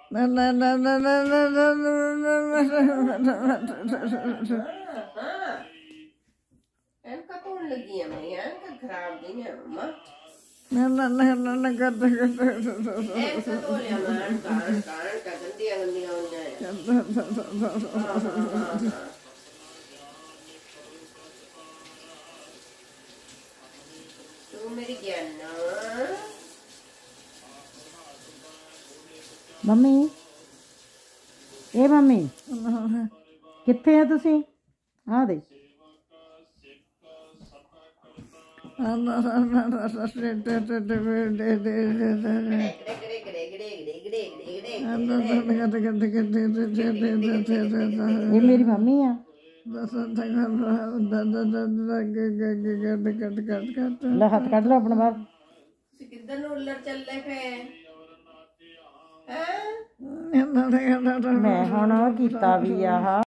ਐਨਕਾਂ ਧੋਣ ਲੱਗੀ ਆ ਮੇਰੀ ਐਨਕਾਂ ਖਰਾਬ ਗਈਆਂ ਮੰਮਾ ਐਨਕਾਂ ਧੋ ਲਿਆ ਮੈਂ ਐਨਕਾਂ ਗੰਦੀਆਂ ਗੰਦੀਆਂ ਹੋਈਆਂ ਤੂੰ ਮੇਰੀ ਗਿਆਨਾ ਮੰਮੀ ਇਹ ਮੰਮੀ ਕਿੱਥੇ ਆ ਤੁਸੀਂ ਆ ਦੇ ਇਹ ਮੇਰੀ ਮੰਮੀ ਆ ਲੈ ਹੱਥ ਕੱਢ ਲਓ ਆਪਣਾ ਬਾਹਰ ਤੁਸੀਂ ਕਿੱਧਰ ਨੂੰ ਉੱਲਰ ਚੱਲੇ ਪਏ ਮੈਂ ਹੁਣ ਕੀਤਾ ਵੀ ਆਹ